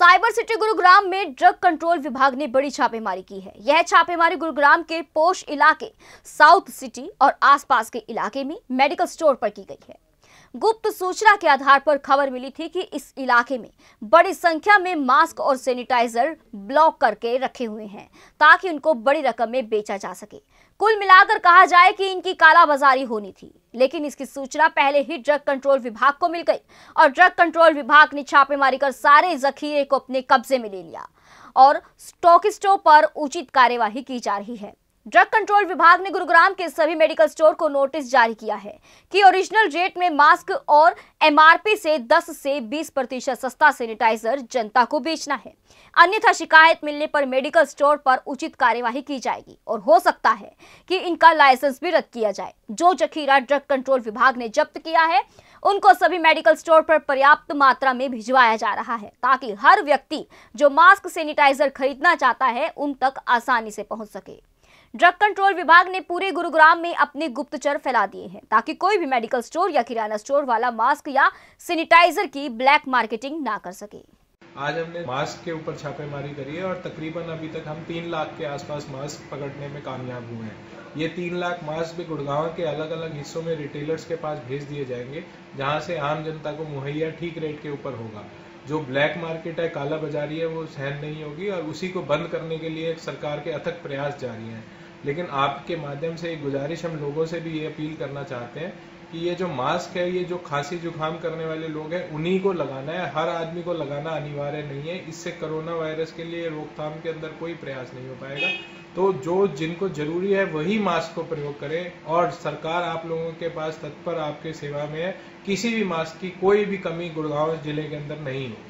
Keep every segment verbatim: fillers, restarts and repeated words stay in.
Cyber city Gurugram में drug control विभाग ने बड़ी छापेमारी की है। यह छापेमारी गुरुग्राम के पोश इलाके, साउथ सिटी और आसपास के इलाके में मेडिकल स्टोर पर की गई है। गुप्त सूचना के आधार पर खबर मिली थी कि इस इलाके में बड़ी संख्या में मास्क और सैनिटाइजर ब्लॉक करके रखे हुए हैं ताकि उनको बड़ी रकम में बेचा जा सके। कुल मिलाकर कहा जाए कि इनकी कालाबाजारी होनी थी, लेकिन इसकी सूचना पहले ही ड्रग कंट्रोल विभाग को मिल गई और ड्रग कंट्रोल विभाग ने छापेमारी कर सारे जखीरे को अपने कब्जे में ले लिया और स्टॉकिस्टों पर उचित कार्यवाही की जा रही है। ड्रग कंट्रोल विभाग ने गुरुग्राम के सभी मेडिकल स्टोर को नोटिस जारी किया है कि ओरिजिनल रेट में मास्क और एमआरपी से दस से बीस प्रतिशत सस्ता सैनिटाइजर जनता को बेचना है, अन्यथा शिकायत मिलने पर मेडिकल स्टोर पर उचित कार्यवाही की जाएगी और हो सकता है कि इनका लाइसेंस भी रद्द किया जाए। जो जखीरा ड्रग कंट्रोल विभाग ने जब्त किया है उनको सभी मेडिकल स्टोर पर पर्याप्त मात्रा में भिजवाया जा रहा है ताकि हर व्यक्ति जो मास्क सैनिटाइजर खरीदना चाहता है उन तक आसानी से पहुंच सके। ड्रग कंट्रोल विभाग ने पूरे गुरुग्राम में अपने गुप्तचर फैला दिए हैं ताकि कोई भी मेडिकल स्टोर या किराना स्टोर वाला मास्क या सैनिटाइजर की ब्लैक मार्केटिंग ना कर सके। आज हमने मास्क के ऊपर छापेमारी करी है और तकरीबन अभी तक हम तीन लाख के आसपास मास्क पकड़ने में कामयाब हुए हैं। ये तीन लाख मास्क भी गुड़गांव के अलग अलग हिस्सों में रिटेलर्स के पास भेज दिए जाएंगे, जहां से आम जनता को मुहैया ठीक रेट के ऊपर होगा। जो ब्लैक मार्केट है, काला बाजारी है, वो सहन नहीं होगी और उसी को बंद करने के लिए सरकार के अथक प्रयास जारी हैं। लेकिन आपके माध्यम से एक गुजारिश हम लोगों से भी ये अपील करना चाहते हैं कि ये जो मास्क है, ये जो खांसी जुकाम करने वाले लोग हैं उन्हीं को लगाना है, हर आदमी को लगाना अनिवार्य नहीं है। इससे कोरोना वायरस के लिए रोकथाम के अंदर कोई प्रयास नहीं हो पाएगा। तो जो जिनको जरूरी है वही मास्क को प्रयोग करें और सरकार आप लोगों के पास तत्पर आपके सेवा में है। किसी भी मास्क की कोई भी कमी गुड़गांव जिले के अंदर नहीं होगी।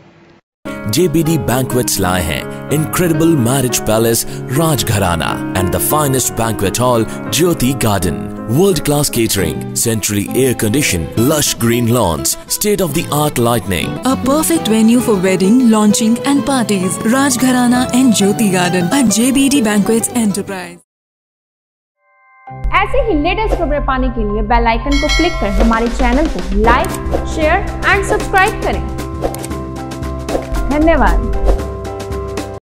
J B D Banquets लाए हैं incredible marriage palace Rajgharana and the finest banquet hall Jyoti Garden. World-class catering, centrally air-conditioned, lush green lawns, state-of-the-art lighting. A perfect venue for wedding, launching and parties. Rajgharana and Jyoti Garden at J B D Banquets Enterprise. ऐसे ही latest खबरें पाने के लिए bell icon को click कर हमारे channel को like, share and subscribe करें। धन्यवाद।